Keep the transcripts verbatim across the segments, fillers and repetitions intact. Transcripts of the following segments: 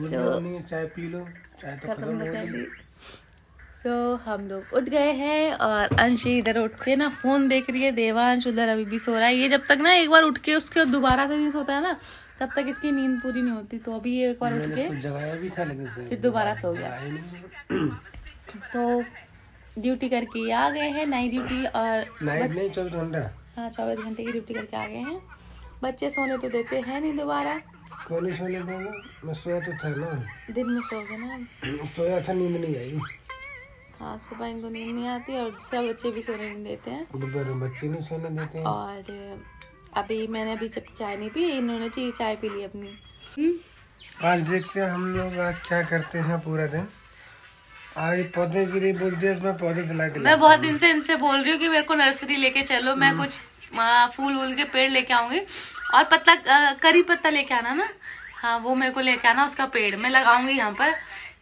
so, चाय P low, चाय तो खत्म कर दी। सो so, हम लोग उठ गए हैं और अंशी इधर उठ के ना फोन देख रही है, देवांश उधर अभी भी सो रहा है। ये जब तक ना एक बार उठ के उसके दोबारा से नहीं सोता है ना तब तक इसकी नींद पूरी नहीं होती। तो अभी एक बार उठ के जगाया भी था लेकिन फिर दोबारा सो गया। तो ड्यूटी करके आ गए हैं, नाइट ड्यूटी। और नाइट नहीं चौबीस घंटा हाँ चौबीस घंटे की ड्यूटी करके आ गए हैं। बच्चे सोने तो देते हैं नहीं दोबारा। क्यों नहीं सोने देंगे? मैं सोया तो था ना, दिन में सो गए ना, सोया था, नींद नहीं आई। हाँ सुबह इनको नींद नहीं आती और सब बच्चे भी सोने नहीं देते हैं, दोपहर में बच्चे नहीं सोने देते हैं। और अभी मैंने अभी जब चाय नहीं पी, इन्होंने ची चाय पी ली अपनी। आज देखते हैं हम लोग आज क्या करते हैं पूरा दिन। आज पौधे के लिए बोल दिया, मैं पौधे दिला के मैं बहुत दिन से इनसे बोल रही हूँ कि मेरे को नर्सरी लेके चलो, मैं कुछ फूल वूल के पेड़ लेके आऊंगी और पत्ता करी पत्ता लेके आना ना, हाँ वो मेरे को लेके आना, उसका पेड़ मैं लगाऊंगी यहाँ पर।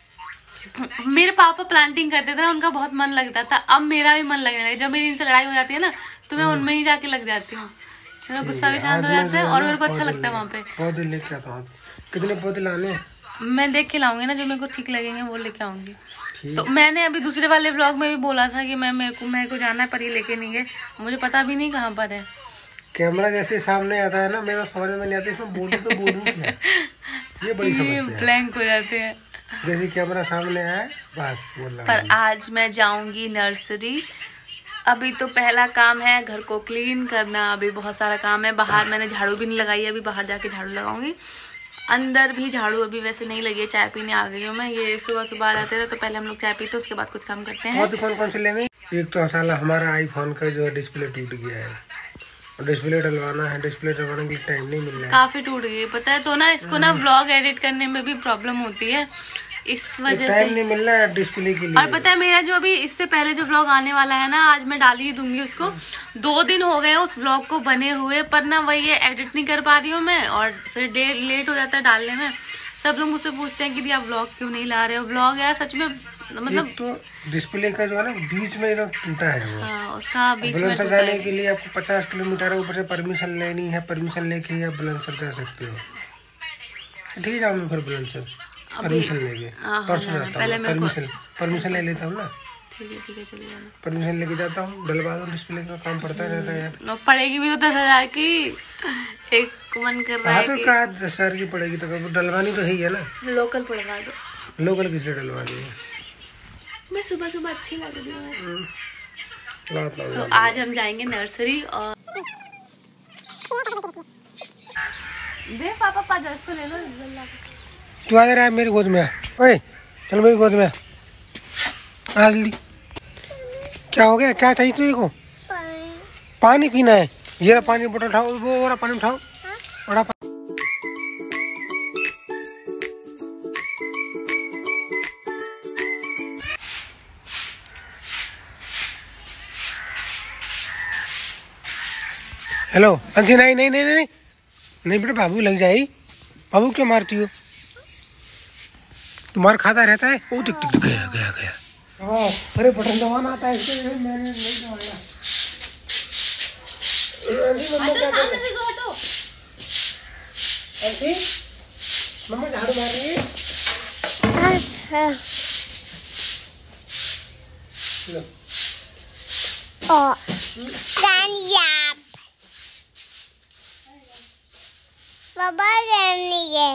मेरे पापा प्लांटिंग करते थे, उनका बहुत मन लगता था, अब मेरा भी मन लगने लगा। जब मेरी इनसे लड़ाई हो जाती है ना तो मैं उनमें ही जाके लग जाती हूँ, मेरा गुस्सा भी शांत हो जाता है और मेरे को अच्छा लगता है वहाँ पे। पौधे लेके आता हूँ। कितने पौधे लाने? मैं देख के लाऊंगी ना, जो मेरे को ठीक लगेंगे वो लेके आऊंगी। तो मैंने अभी दूसरे वाले ब्लॉग में भी बोला था कि मैं मेरे को मेरे को जाना है, पर ये लेके नहीं गए, मुझे पता भी नहीं कहाँ पर है। कैमरा जैसे सामने आता है ना, मेरा समझ में नहीं आता इसमें बोलूं तो बोलूं क्या, ये बड़ी समस्या है। ब्लैंक हो जाते हैं जैसे कैमरा सामने आया बस बोलना। पर आज मैं जाऊंगी नर्सरी। अभी तो पहला काम है घर को क्लीन करना, अभी बहुत सारा काम है। बाहर मैंने झाड़ू भी नहीं लगाई है, अभी बाहर जाके झाड़ू लगाऊंगी। अंदर भी झाड़ू अभी वैसे नहीं लगी है, चाय पीने आ गई हूँ मैं। ये सुबह सुबह आ जाते हैं तो पहले हम लोग चाय पीते, उसके बाद कुछ काम करते हैं। और कौन कौन से लेने? एक तो साला हमारा आईफोन का जो डिस्प्ले टूट गया है, डिस्प्ले डलवाना है, डिस्प्ले डलवाने के लिए टाइम नहीं मिल रहा है, काफी टूट गई पता है। तो ना इसको ना व्लॉग एडिट करने में भी प्रॉब्लम होती है, इस वजह से टाइम नहीं मिल रहा है डिस्प्ले के लिए। और पता है मेरा जो अभी इससे पहले जो व्लॉग आने वाला है ना, आज मैं डाल ही दूंगी उसको। दो दिन हो गए उस व्लॉग को बने हुए, पर ना वही एडिट नहीं कर पा रही हूँ मैं, और फिर डेट लेट हो जाता है डालने में। सब लोग मुझसे पूछते हैं कि दी आप व्लॉग क्यों नहीं ला रहे हो। व्लॉग यार सच में मतलब तो डिस्प्ले का जो है ना बीच में एकदम टूटा है वो। हाँ, उसका बीच में बुलंदशहर जाने के लिए आपको पचास किलोमीटर ऊपर से परमिशन लेनी है, परमिशन लेके ही आप बुलंदशहर जा सकते हो। ठीक है जाऊंगी फिर बुलंदशहर परमिशन लेके, परसों जाता हूँ, परमिशन परमिशन ले लेता हूँ ना। ठीक है ठीक है चलिए जाना, परमिशन लेके जाता हूँ, डलवा दो, डिस्प्ले का काम पड़ता रहता है यार। पड़ेगी भी तो दस हजार की, एक मन कर रहा है तो कहा दस हजार की पड़ेगी, तो डलवानी तो है ही है ना। लोकल पड़वा दो। लोकल किससे डलवानी है? मैं सुबह सुबह अच्छी लग रही हूँ। तो आज हम जाएंगे नर्सरी और दे पापा पा जाओ, इसको ले लो। तू आ रहा है मेरी गोद में, ओए चल मेरी गोद में आ जल्दी। क्या हो गया, क्या चाहिए तुझे को? पानी पीना है? ये रहा पानी बोतल उठाओ, वो वाला पानी उठाओ, बड़ा पानी। हेलो अंशी, नहीं नहीं नहीं नहीं नहीं बेटा, बाबू लग जाएगी। बाबू क्यों मारती हो? तुम्हारा खाता रहता है। ओ टिक टिक गया गया गया। अरे बटन दबाना आता है इसके, मैंने नहीं दबाया। मम्मा झाड़ू मार रही है। बाबा करनी है।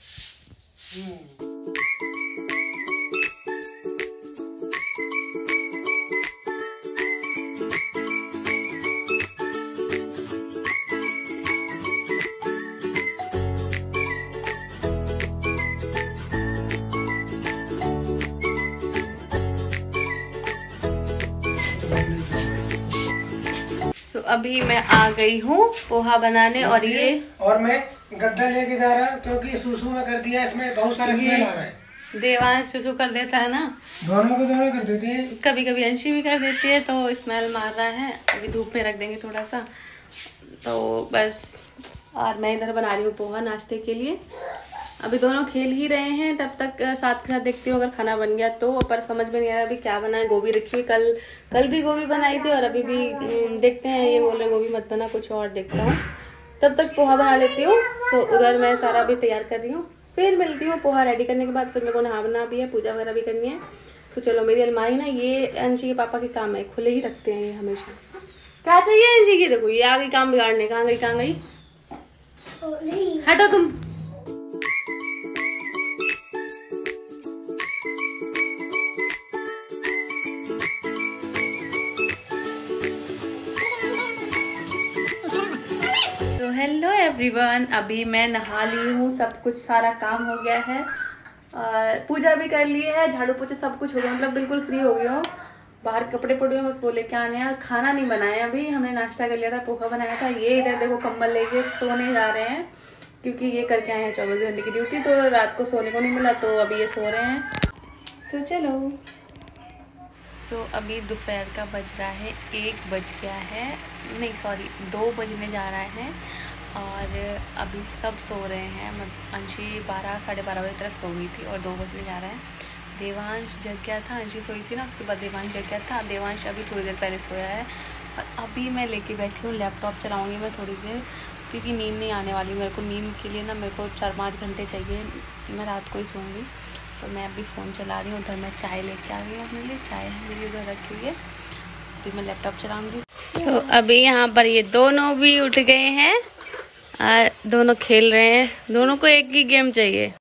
so, अभी मैं आ गई हूँ पोहा बनाने, और ये और मैं गद्दा लेके जा रहा हूँ क्योंकि सुसु में कर दिया, इसमें बहुत सारा स्मेल आ रहा है। देवांश सुसु कर देता है ना, दोनों को दोनों कर देते हैं, कभी कभी अंशी भी कर देती है, तो स्मेल मार रहा है। अभी धूप में रख देंगे थोड़ा सा, तो बस। और मैं इधर बना रही हूँ पोहा नाश्ते के लिए। अभी दोनों खेल ही रहे हैं, तब तक साथ के साथ देखती हूँ अगर खाना बन गया तो। पर समझ में नहीं आया अभी क्या बनाए। गोभी रखी हुई, कल कल भी गोभी बनाई थी, और अभी भी देखते हैं, ये बोल रहे गोभी मत बना, कुछ और देखता हूँ। तब तक पोहा बना लेती हूँ। तो उधर मैं सारा भी तैयार कर रही हूँ, फिर मिलती हूँ पोहा रेडी करने के बाद। फिर मेरे को नहाना भी है, पूजा वगैरह भी करनी है। तो चलो, मेरी अलमारी ना ये अंशी के पापा के काम है, खुले ही रखते हैं ये हमेशा। क्या चाहिए अंशी की? देखो ये आ गई काम बिगाड़ने। कहाँ गई कहाँ गई? हटो तुम। हेलो एवरीवन, अभी मैं नहा ली हूँ, सब कुछ सारा काम हो गया है, आ, पूजा भी कर ली है, झाड़ू पोछा सब कुछ हो गया, मतलब बिल्कुल फ्री हो गई हूँ। बाहर कपड़े पड़े हुए बस वो लेके आने हैं। खाना नहीं बनाया अभी, हमने नाश्ता कर लिया था, पोहा बनाया था। ये इधर देखो कंबल लेके सोने जा रहे हैं, क्योंकि ये करके आए हैं चौबीस घंटे की ड्यूटी, तो रात को सोने को नहीं मिला, तो अभी ये सो रहे हैं। सो चलो। सो so, अभी दोपहर का बज रहा है, एक बज गया है, नहीं सॉरी दो बजने जा रहा है, और अभी सब सो रहे हैं। मतलब अंशी बारह साढ़े बारह बजे तक सो गई थी और दो बजने जा रहा है। देवांश जग गया था, अंशी सोई थी ना, उसके बाद देवांश जग गया था। देवांश अभी थोड़ी देर पहले सोया है, और अभी मैं लेके बैठी हूँ, लैपटॉप चलाऊँगी मैं थोड़ी देर, क्योंकि नींद नहीं आने वाली मेरे को। नींद के लिए ना मेरे को चार पाँच घंटे चाहिए, मैं रात को ही सोऊंगी। तो मैं अभी फ़ोन चला रही हूँ, उधर मैं चाय लेके आ गई हूँ अपने लिए, चाय है मेरी उधर रखी हुई है, अभी मैं लैपटॉप चलाऊँगी। सो so, अभी यहाँ पर ये दोनों भी उठ गए हैं और दोनों खेल रहे हैं, दोनों को एक ही गेम चाहिए।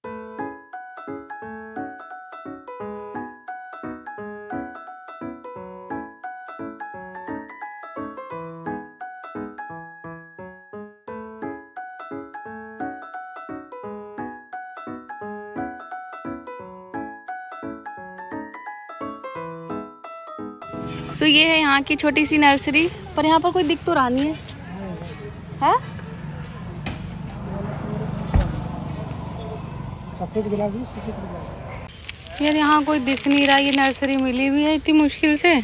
तो ये है यहाँ की छोटी सी नर्सरी, पर यहाँ पर कोई दिख तो रहा नहीं है, है? सफेद गुलाबी, सफेद गुलाबी। यार यहाँ कोई दिख नहीं रहा, ये नर्सरी मिली हुई है इतनी मुश्किल से,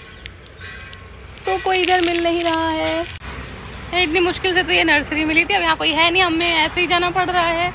तो कोई इधर मिल नहीं रहा है। इतनी मुश्किल से तो ये नर्सरी मिली थी, अब यहाँ कोई है नहीं, हमें ऐसे ही जाना पड़ रहा है।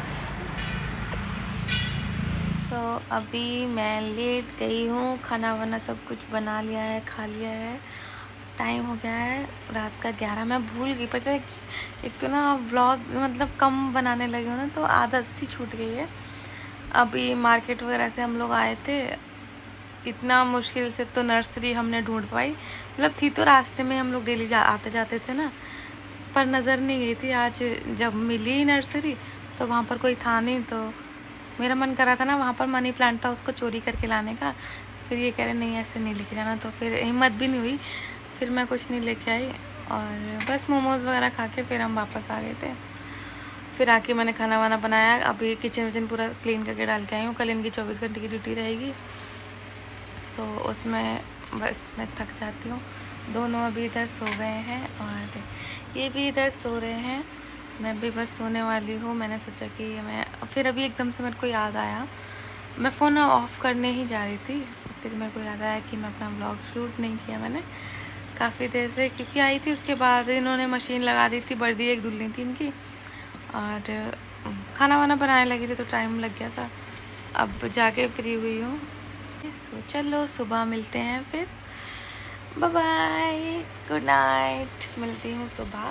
सो so, अभी मैं लेट गई हूँ, खाना वाना सब कुछ बना लिया है, खा लिया है, टाइम हो गया है रात का ग्यारह। मैं भूल गई, पता है एक तो ना व्लॉग मतलब कम बनाने लगी हूँ ना, तो आदत सी छूट गई है। अभी मार्केट वगैरह से हम लोग आए थे, इतना मुश्किल से तो नर्सरी हमने ढूंढ पाई, मतलब थी तो रास्ते में, हम लोग डेली जा आते जाते थे ना, पर नज़र नहीं गई थी। आज जब मिली नर्सरी तो वहाँ पर कोई था नहीं, तो मेरा मन कर रहा था ना, वहाँ पर मनी प्लांट था, उसको चोरी करके लाने का। फिर ये कह रहे नहीं ऐसे नहीं लेके जाना, तो फिर हिम्मत भी नहीं हुई, फिर मैं कुछ नहीं लेके आई, और बस मोमोज़ वगैरह खा के फिर हम वापस आ गए थे। फिर आके मैंने खाना वाना बनाया, अभी किचन विचन पूरा क्लीन करके डाल के आई हूँ। कल इनकी चौबीस घंटे की ड्यूटी रहेगी, तो उसमें बस मैं थक जाती हूँ। दोनों अभी इधर सो गए हैं और ये भी इधर सो रहे हैं, मैं भी बस सोने वाली हूँ। मैंने सोचा कि मैं फिर अभी एकदम से मेरे को याद आया, मैं फ़ोन ऑफ़ करने ही जा रही थी, फिर मेरे को याद आया कि मैं अपना व्लॉग शूट नहीं किया मैंने काफ़ी देर से, क्योंकि आई थी उसके बाद इन्होंने मशीन लगा दी थी, बर्दी एक धुलनी थी इनकी, और खाना वाना बनाने लगी थी तो टाइम लग गया था। अब जाके फ्री हुई हूँ, सो चलो सुबह मिलते हैं फिर, बाय बाय, गुड नाइट, मिलती हूँ सुबह।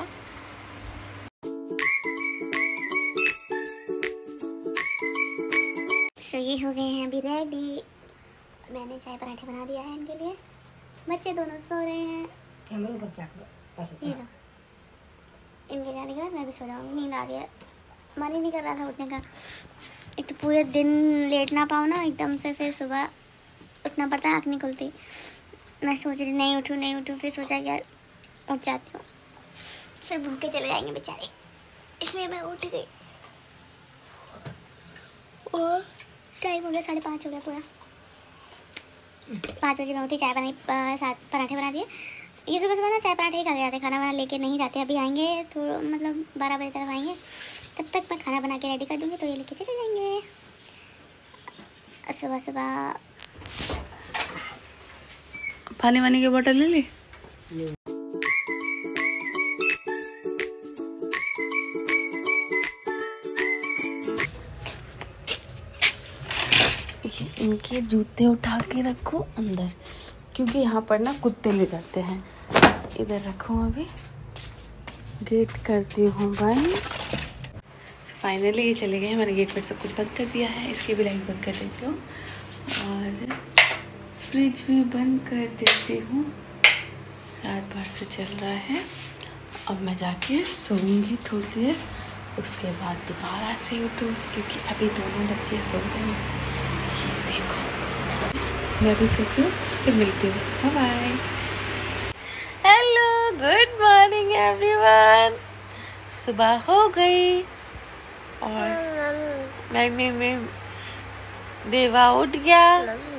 तो ये हो गए हैं अभी रेडी, मैंने चाय पराठे बना दिया है इनके लिए, बच्चे दोनों सो रहे हैं। कैमरे पर क्या करो ऐसे, ये लो, इनके जाने के बाद मैं भी सो जाऊँगी, नींद आ रही है, मन ही नहीं कर रहा था उठने का। एक तो पूरे दिन लेट ना पाओ ना, एकदम से फिर सुबह उठना पड़ता है, आँख नहीं खुलती। मैं सोच रही नहीं उठूँ नहीं उठूँ, फिर सोचा कि यार उठ जाती हूँ, फिर भूखे चले जाएंगे बेचारे, इसलिए मैं उठ गई। और टाइम हो गया साढ़े पाँच हो गया पूरा, पाँच बजे मैं उठी, चाय बनाई, सात पराठे बना दिए। ये सुबह सुबह ना चाय पराठे ही खा के जाते, खाना वाना लेके नहीं जाते। अभी आएंगे तो मतलब बारह बजे तक आएंगे, तब तक मैं खाना बना के रेडी कर दूँगी, तो ये लेके चले जाएंगे। सुबह सुबह पानी वानी की बोतल ले ली। इनके जूते उठा के रखो अंदर, क्योंकि यहाँ पर ना कुत्ते ले जाते हैं। इधर रखो, अभी गेट करती हूँ बंद। फाइनली ये चले गए हैं। मैंने गेट पर सब कुछ बंद कर दिया है, इसकी भी लाइट बंद कर देती हूँ और फ्रिज भी बंद कर देती हूँ। रात भर से चल रहा है। अब मैं जाके सोऊंगी थोड़ी देर, उसके बाद दोबारा से उठूँ क्योंकि अभी दोनों बच्चे सो रहे हैं। ये देखो, मैं भी सोती हूँ, फिर मिलती हूँ। Bye bye. Hello, good morning everyone. सुबह हो गई और मैं मैं मैं देवा उठ गया।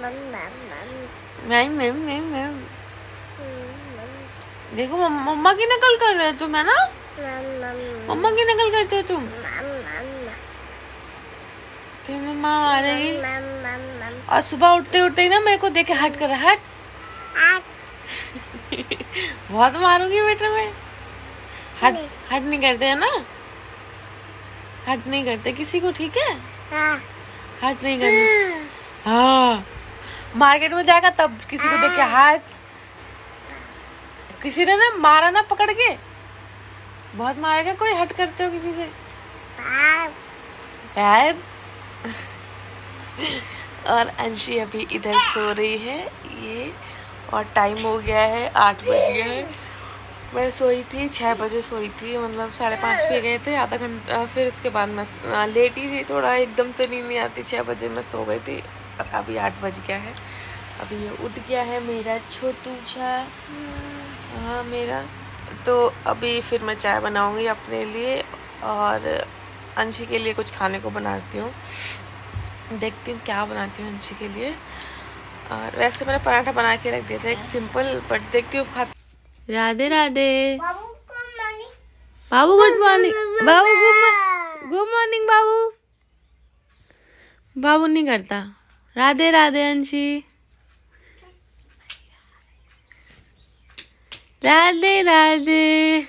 मैं मैं मैं मैं देखो मम्मा की नकल कर रहे हो तुम, है ना? मम्मा की नकल करते हो तुम। फिर मम्मा आ रही और सुबह उठते उठते ही ना मेरे को देखे हट कर हट बहुत मारूंगी बेटा मैं। हट हट नहीं करते है ना, हट नहीं करते किसी को, ठीक है? हट नहीं करते। हाँ, मार्केट में जाएगा तब किसी को देख के हट। किसी ने ना मारा ना पकड़ के, बहुत मारेगा कोई, हट करते हो किसी से? बैब। और अंशी अभी इधर सो रही है ये, और टाइम हो गया है आठ बज गया है। मैं सोई थी छः बजे सोई थी, मतलब साढ़े पाँच पे गए थे, आधा घंटा फिर उसके बाद मैं लेटी थी थोड़ा, एकदम से नींद नहीं आती। छः बजे मैं सो गई थी और अभी आठ बज गया है। अभी ये उठ गया है मेरा छोटू सा, हाँ मेरा। तो अभी फिर मैं चाय बनाऊंगी अपने लिए और अंशी के लिए कुछ खाने को बनाती हूँ। देखती हूँ क्या बनाती हूँ अंशी के लिए। और वैसे मैंने पराठा बना के रख दिया था एक सिंपल, बट देखती हूँ खा। राधे राधे बाबू, गुड मॉर्निंग बाबू, गुड मॉर्निंग बाबू। बाबू नहीं करता। राधे राधे अंशी, राधे राधे।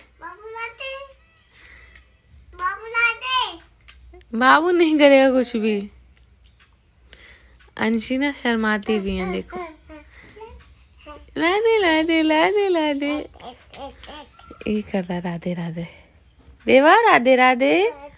बाबू नहीं करेगा कुछ भी। अंशी ना शर्माती भी है, देखो। राधे राधे राधे राधे, ये कर रहा राधे राधे। देवा राधे राधे।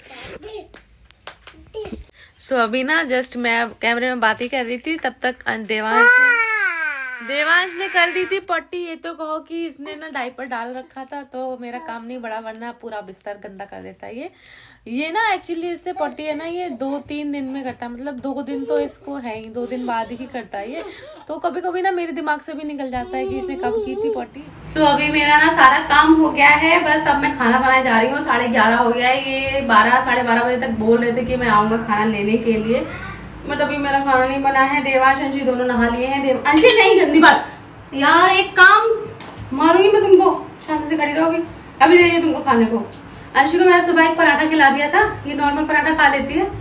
सो so, अभी ना जस्ट मैं कैमरे में बात ही कर रही थी, तब तक देवांश देवांश ने कर दी थी पट्टी। ये तो कहो कि इसने ना डायपर डाल रखा था तो मेरा काम नहीं बढ़ा, वरना पूरा बिस्तर गंदा कर देता है ये ये ना एक्चुअली इससे पट्टी है ना, ये दो तीन दिन में करता है, मतलब दो दिन तो इसको है ही, दो दिन बाद ही करता है ये। तो कभी कभी ना मेरे दिमाग से भी निकल जाता है कि इसने कब की थी पट्टी। सो so, अभी मेरा ना सारा काम हो गया है, बस अब मैं खाना बनाने जा रही हूँ। साढ़े ग्यारह हो गया है, ये बारह साढ़े बारह बजे तक बोल रहे थे कि मैं आऊंगा खाना लेने के लिए, बट अभी मेरा खाना नहीं बना है। देवांश अंशी दोनों नहा लिए हैं। देव अंशी नहीं, गंदी बात यार, एक काम मारूंगी मैं तुमको, शांति से खड़ी रहो। अभी अभी दे रही तुमको खाने को। अंशी को मैंने सुबह एक पराठा खिला दिया था, ये नॉर्मल पराठा खा लेती है।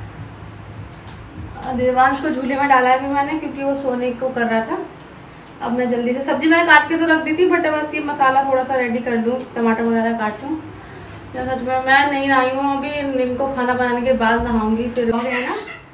देवांश को झूले में डाला है अभी मैंने, क्योंकि वो सोने को कर रहा था। अब मैं जल्दी से सब्जी मैंने काट के तो रख दी थी, बट बस ये मसाला थोड़ा सा रेडी कर दूँ, टमाटर वगैरह काट लूँ। सच में मैं नहीं नहाई हूँ अभी, इनको खाना बनाने के बाद नहाऊंगी फिर। हो गया ना,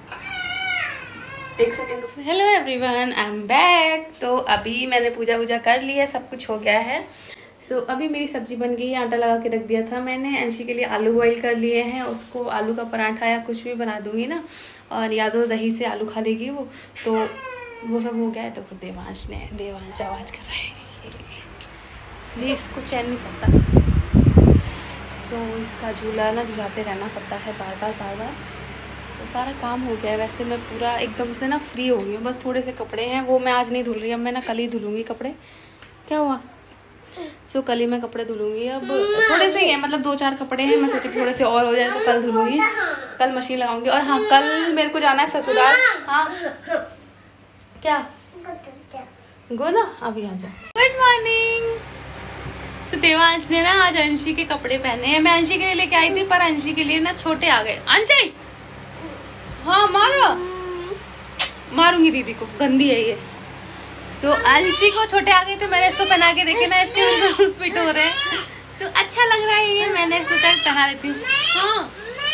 एक second. Hello everyone, I am back. तो अभी मैंने पूजा वूजा कर ली है, सब कुछ हो गया है। सो so, अभी मेरी सब्जी बन गई है, आटा लगा के रख दिया था मैंने। अंशी के लिए आलू बॉईल कर लिए हैं, उसको आलू का पराठा या कुछ भी बना दूंगी ना, और या तो दही से आलू खा लेगी वो, तो वो सब हो गया है। तो देवांश ने देवांश आवाज़ कर रहा है, ये इसको चैन नहीं पड़ता। सो so, इसका झूला ना झुलाते रहना पड़ता है बार बार बार बार। तो सारा काम हो गया है। वैसे मैं पूरा एकदम से ना फ्री हो गई हूँ, बस थोड़े से कपड़े हैं वो मैं आज नहीं धुल रही, अब मैं ना कल ही धुलूँगी कपड़े। क्या हुआ? सो so, कल ही मैं कपड़े धुलूँगी। अब थोड़े से ही है, मतलब दो चार कपड़े हैं, मैं सोची थोड़े से और हो जाए तो कल धुलूँगी, कल मशीन लगाऊंगी। और हाँ, कल मेरे को जाना है ससुराल। हाँ क्या गो ना, अभी आ जाओ। Good morning. सो देवांश ने ना आज अंशी के कपड़े पहने हैं। मैं अंशी के लिए लेके आई थी, पर अंशी के लिए ना छोटे आ गए। अंशी, हाँ मारो, मारूंगी दीदी को, गंदी है ये। सो so, अंशी को छोटे आ गए थे, मैंने इसको पहना के देखे ना, इसके बिल्कुल फिट हो रहे हैं। सो so, अच्छा लग रहा है ये, मैंने सोचा पहना लेती हूँ। हाँ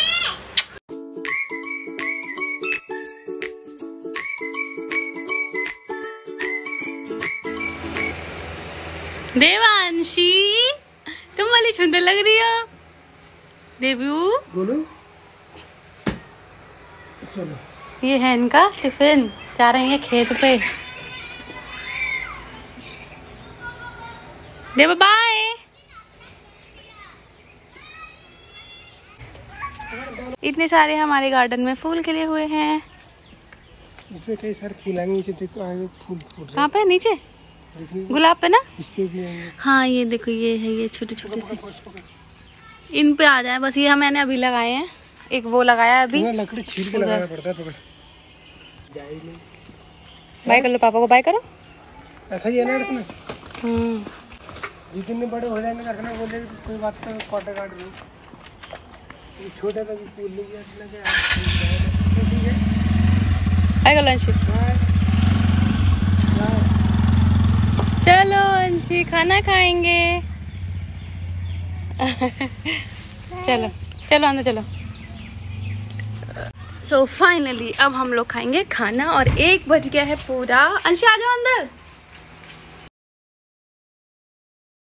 देवांशी, तुम वाली सुंदर लग रही हो। देवू बोलो, चलो ये है इनका टिफिन, जा रहे हैं खेत पे। दे बाय। इतने सारे हमारे गार्डन में फूल खिले हुए हैं। इसमें कई सारे फूल आएंगे, नीचे देखो आगे फूल फूल रहे कहाँ पे? नीचे हैं। गुलाब पे ना? इस पे भी आएंगे। हाँ ये देखो, ये है, ये छोटे छोटे से इन पे आ जाए बस। ये मैंने अभी लगाए हैं, एक वो लगाया है अभी। लकड़ी छील के लगाना पड़ता है। पकड़ बाय कर लो पापा को, बाय करो। ऐसा ही है ना रखना। हम्म जितने बड़े हो जाएंगे रखना, बोले कोई बात का काटा काट रही, छोटा का भी फूल ले गया। बाय कर लो अंशी। चलो अंशी खाना खाएंगे। चलो चलो अंदर चलो। सो so, फाइनली अब हम लोग खाएंगे खाना और एक बज गया है पूरा। अंशी आ जाओ अंदर।